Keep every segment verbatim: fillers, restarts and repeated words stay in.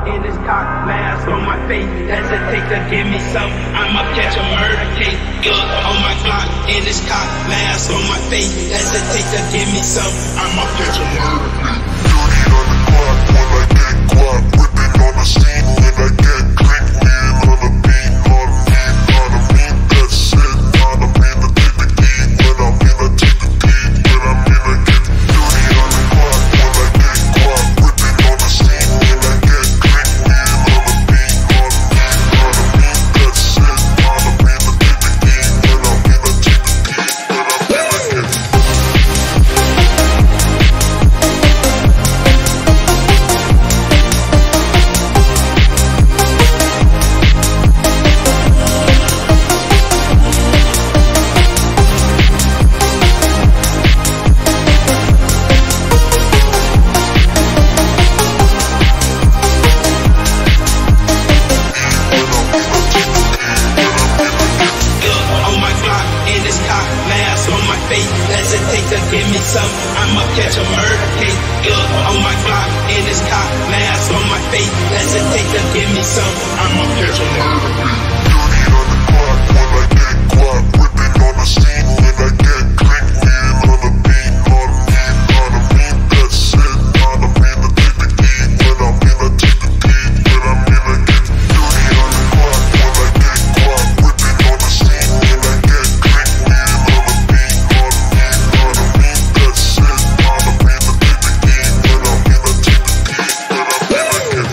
in his cock, mask on my face. Hesitate to give me some, I'ma catch a murder case. Gun on my Glock, in his cock, mask on my face. Hesitate to give me some, I'ma catch a murder case. Dirty on the clock when I get guap, whipping on the scene when I get click, wheel on the beat, on me, on the beat, that's it, on the beat, I take the key, when I'm in, I take the key, when I'm in, I get dirty on the clock when I get guap, whipping on the scene when I get click, wheel on the beat, on me, on the beat, that's it, on the beat, I take the key, when I'm in, I take the key, when I'm in, I get hesitate to give me some, I'ma catch a murder case. Gun on my Glock, in his cock, mask on my face. Hesitate to give me some, I'ma catch a murder case. dirty on the clock when I get guap, whipping on the scene when I get click, wheel on the beat, on me, on the beat, that's it, on the beat, I take the key, when I'm in, I take the key, when I'm in, I get dirty on the clock when I get guap, whipping on the scene when I get click, wheel on the beat, on me, on the beat, that's it, on the beat, I take the key, when I'm in, I take the key, when I'm in, I get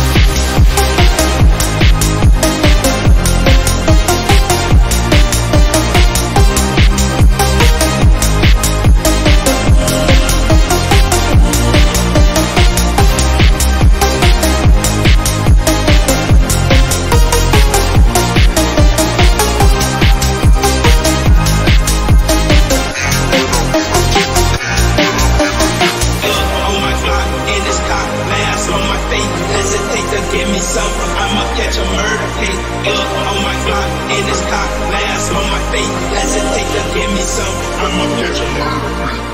hesitate to give me some, I'ma catch a murder case. Gun on my Glock, in his cock, mask on my face. Hesitate to give me some, I'ma catch a murder case.